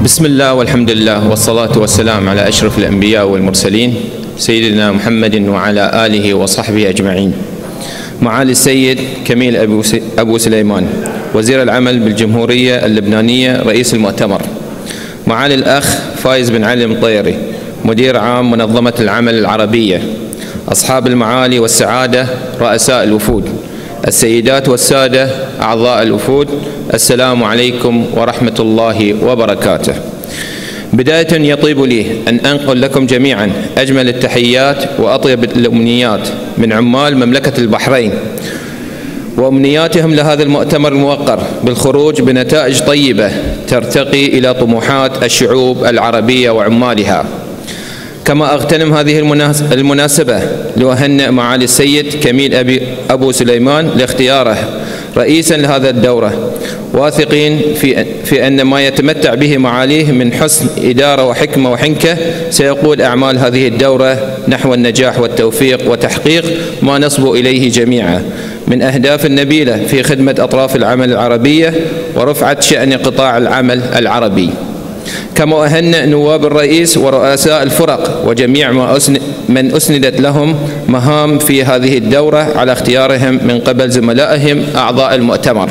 بسم الله والحمد لله والصلاة والسلام على أشرف الأنبياء والمرسلين سيدنا محمد وعلى آله وصحبه أجمعين. معالي السيد كميل أبو سليمان وزير العمل بالجمهورية اللبنانية رئيس المؤتمر، معالي الأخ فايز بن علي المطيري مدير عام منظمة العمل العربية، أصحاب المعالي والسعادة رؤساء الوفود، السيدات والسادة أعضاء الوفود، السلام عليكم ورحمة الله وبركاته. بداية يطيب لي أن أنقل لكم جميعا أجمل التحيات وأطيب الأمنيات من عمال مملكة البحرين وأمنياتهم لهذا المؤتمر الموقر بالخروج بنتائج طيبة ترتقي إلى طموحات الشعوب العربية وعمالها. كما أغتنم هذه المناسبة لأهنئ معالي السيد كميل أبو سليمان لاختياره رئيسا لهذا الدورة، واثقين في أن ما يتمتع به معاليه من حسن إدارة وحكمة وحنكة سيقود أعمال هذه الدورة نحو النجاح والتوفيق وتحقيق ما نصبو إليه جميعا من أهداف نبيلة في خدمة أطراف العمل العربية ورفعة شأن قطاع العمل العربي. كما أهنئ نواب الرئيس ورؤساء الفرق وجميع من أسندت لهم مهام في هذه الدورة على اختيارهم من قبل زملائهم أعضاء المؤتمر،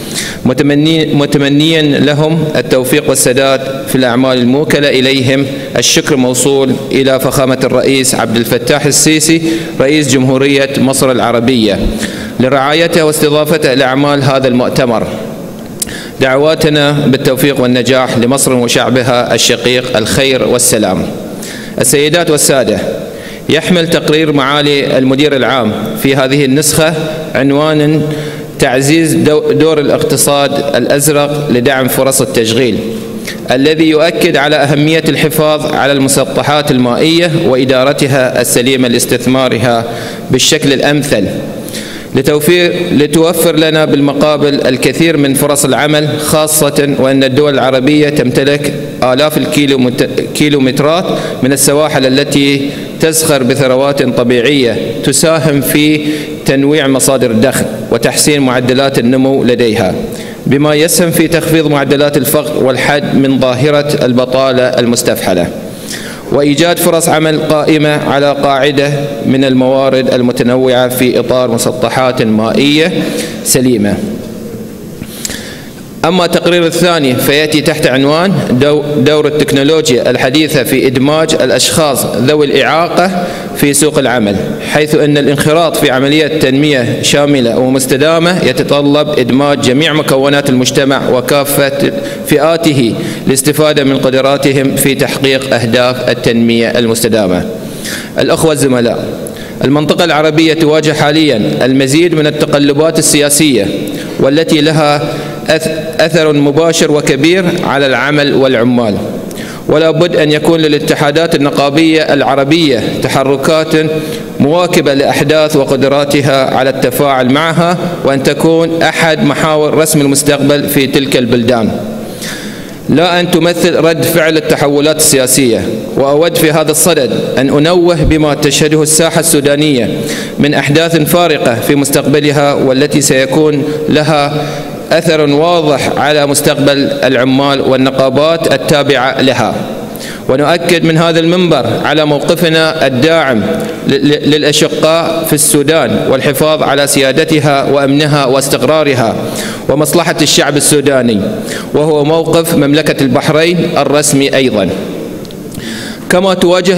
متمنيا لهم التوفيق والسداد في الأعمال الموكلة إليهم. الشكر موصول إلى فخامة الرئيس عبد الفتاح السيسي رئيس جمهورية مصر العربية لرعايته واستضافته لأعمال هذا المؤتمر. دعواتنا بالتوفيق والنجاح لمصر وشعبها الشقيق الخير والسلام. السيدات والسادة، يحمل تقرير معالي المدير العام في هذه النسخة عنوان تعزيز دور الاقتصاد الأزرق لدعم فرص التشغيل، الذي يؤكد على أهمية الحفاظ على المسطحات المائية وإدارتها السليمة لاستثمارها بالشكل الأمثل لتوفر لنا بالمقابل الكثير من فرص العمل، خاصة وأن الدول العربية تمتلك آلاف الكيلومترات من السواحل التي تزخر بثروات طبيعية تساهم في تنويع مصادر الدخل وتحسين معدلات النمو لديها، بما يسهم في تخفيض معدلات الفقر والحد من ظاهرة البطالة المستفحلة، وإيجاد فرص عمل قائمة على قاعدة من الموارد المتنوعة في إطار مسطحات مائية سليمة. أما التقرير الثاني فيأتي تحت عنوان دور التكنولوجيا الحديثة في إدماج الأشخاص ذوي الإعاقة في سوق العمل، حيث أن الانخراط في عملية تنمية شاملة ومستدامة يتطلب إدماج جميع مكونات المجتمع وكافة فئاته لاستفادة من قدراتهم في تحقيق أهداف التنمية المستدامة. الأخوة الزملاء، المنطقة العربية تواجه حاليا المزيد من التقلبات السياسية والتي لها أثر مباشر وكبير على العمل والعمال، ولا بد أن يكون للاتحادات النقابية العربية تحركات مواكبة لأحداث وقدراتها على التفاعل معها، وأن تكون أحد محاور رسم المستقبل في تلك البلدان، لا أن تمثل رد فعل التحولات السياسية. وأود في هذا الصدد أن أنوه بما تشهده الساحة السودانية من أحداث فارقة في مستقبلها، والتي سيكون لها أثر واضح على مستقبل العمال والنقابات التابعة لها. ونؤكد من هذا المنبر على موقفنا الداعم للأشقاء في السودان والحفاظ على سيادتها وأمنها واستقرارها ومصلحة الشعب السوداني، وهو موقف مملكة البحرين الرسمي أيضا. كما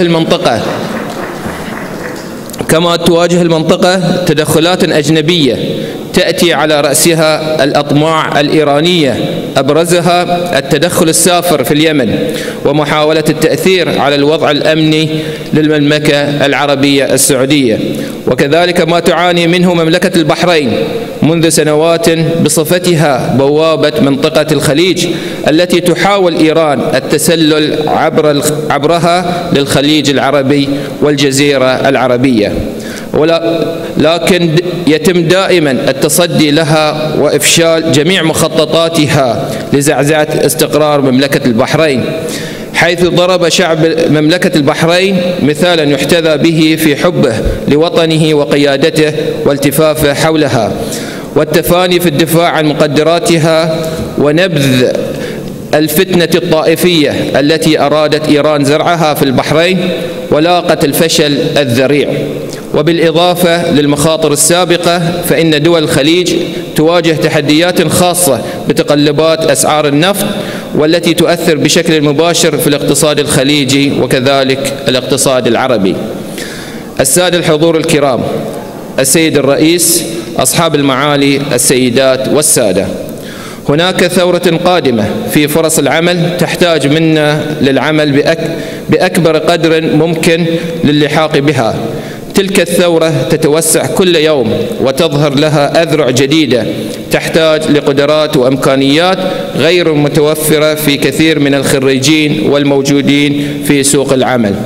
تواجه المنطقة تدخلات أجنبية تأتي على رأسها الأطماع الإيرانية، أبرزها التدخل السافر في اليمن ومحاولة التأثير على الوضع الأمني للمملكة العربية السعودية، وكذلك ما تعاني منه مملكة البحرين منذ سنوات بصفتها بوابة منطقة الخليج التي تحاول إيران التسلل عبرها للخليج العربي والجزيرة العربية، لكن يتم دائما التصدي لها وإفشال جميع مخططاتها لزعزعة استقرار مملكة البحرين، حيث ضرب شعب مملكة البحرين مثالا يحتذى به في حبه لوطنه وقيادته والتفافه حولها والتفاني في الدفاع عن مقدراتها ونبذ الفتنة الطائفية التي أرادت إيران زرعها في البحرين ولاقت الفشل الذريع. وبالإضافة للمخاطر السابقة، فإن دول الخليج تواجه تحديات خاصة بتقلبات أسعار النفط، والتي تؤثر بشكل مباشر في الاقتصاد الخليجي وكذلك الاقتصاد العربي. السادة الحضور الكرام، السيد الرئيس، أصحاب المعالي، السيدات والسادة، هناك ثورة قادمة في فرص العمل تحتاج منا للعمل بأكبر قدر ممكن للحاق بها. تلك الثورة تتوسع كل يوم وتظهر لها أذرع جديدة تحتاج لقدرات وإمكانيات غير متوفرة في كثير من الخريجين والموجودين في سوق العمل.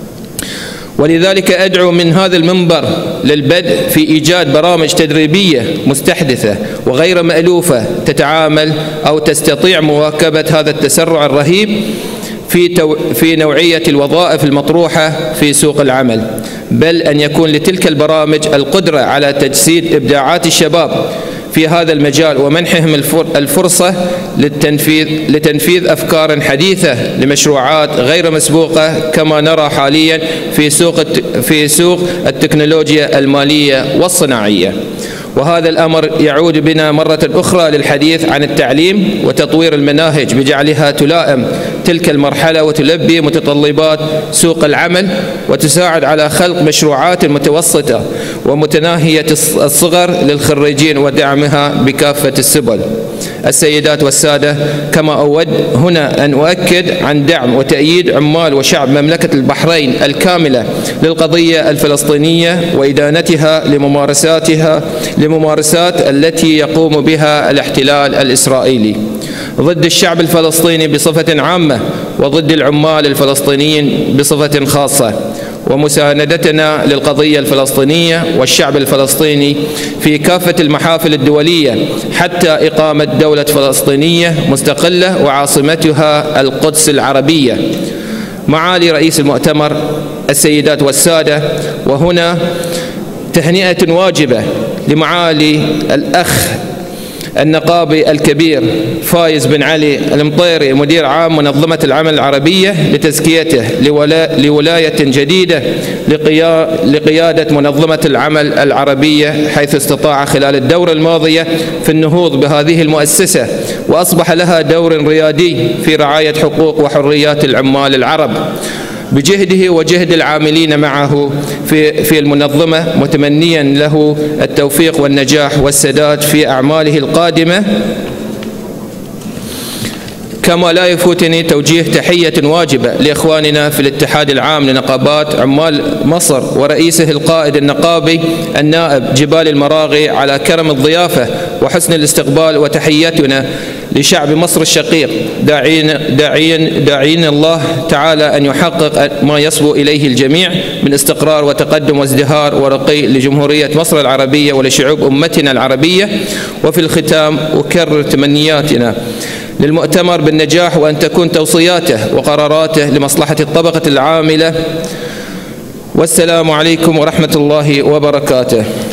ولذلك أدعو من هذا المنبر للبدء في إيجاد برامج تدريبية مستحدثة وغير مألوفة تتعامل أو تستطيع مواكبة هذا التسرع الرهيب في نوعية الوظائف المطروحة في سوق العمل، بل أن يكون لتلك البرامج القدرة على تجسيد إبداعات الشباب في هذا المجال ومنحهم الفرصة لتنفيذ أفكار حديثة لمشروعات غير مسبوقة، كما نرى حاليا في سوق التكنولوجيا المالية والصناعية. وهذا الأمر يعود بنا مرة أخرى للحديث عن التعليم وتطوير المناهج بجعلها تلائم تلك المرحلة وتلبي متطلبات سوق العمل، وتساعد على خلق مشروعات متوسطة ومتناهية الصغر للخريجين ودعمها بكافة السبل. السيدات والسادة، كما أود هنا أن أؤكد عن دعم وتأييد عمال وشعب مملكة البحرين الكاملة للقضية الفلسطينية وإدانتها لممارسات التي يقوم بها الاحتلال الإسرائيلي ضد الشعب الفلسطيني بصفة عامة وضد العمال الفلسطينيين بصفة خاصة، ومساندتنا للقضية الفلسطينية والشعب الفلسطيني في كافة المحافل الدولية حتى إقامة دولة فلسطينية مستقلة وعاصمتها القدس العربية. معالي رئيس المؤتمر، السيدات والسادة، وهنا تهنئة واجبة لمعالي الأخ النقابي الكبير فايز بن علي المطيري مدير عام منظمة العمل العربية لتزكيته لولاية جديدة لقيادة منظمة العمل العربية، حيث استطاع خلال الدورة الماضية في النهوض بهذه المؤسسة، وأصبح لها دور ريادي في رعاية حقوق وحريات العمال العرب بجهده وجهد العاملين معه في المنظمة، متمنيا له التوفيق والنجاح والسداد في أعماله القادمة. كما لا يفوتني توجيه تحية واجبة لإخواننا في الاتحاد العام لنقابات عمال مصر ورئيسه القائد النقابي النائب جبال المراغي على كرم الضيافة وحسن الاستقبال، وتحياتنا لشعب مصر الشقيق داعين الله تعالى أن يحقق ما يصبو إليه الجميع من استقرار وتقدم وازدهار ورقي لجمهورية مصر العربية ولشعوب أمتنا العربية. وفي الختام أكرر تمنياتنا للمؤتمر بالنجاح، وأن تكون توصياته وقراراته لمصلحة الطبقة العاملة. والسلام عليكم ورحمة الله وبركاته.